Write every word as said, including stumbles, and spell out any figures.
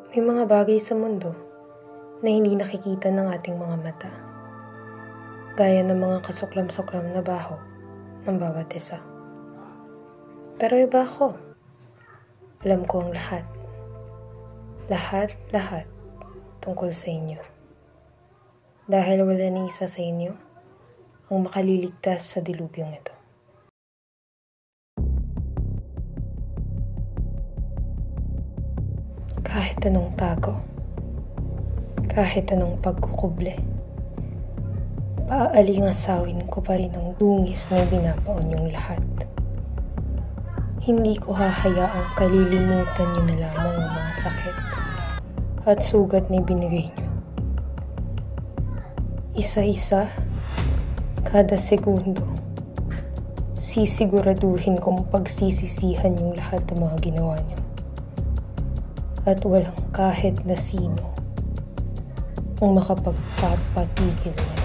May mga bagay sa mundo na hindi nakikita ng ating mga mata, gaya ng mga kasuklam-suklam na baho ng bawat isa. Pero iba ako. Alam ko ang lahat. Lahat-lahat tungkol sa inyo. Dahil wala ni isa sa inyo ang makaliligtas sa dilubyong ito. Kahit anong tago, kahit anong pagkukuble, paaalingasawin ko pa rin ang dungis na binabaon yung lahat. Hindi ko hahayaang kalilimutan niyo na lamang ang mga sakit at sugat na ibinigay niyo. Isa-isa, kada segundo, sisiguraduhin kong pagsisisihan yung lahat ng mga ginawa niyo. At walang kahit na sino ang makapagpapatigil niya.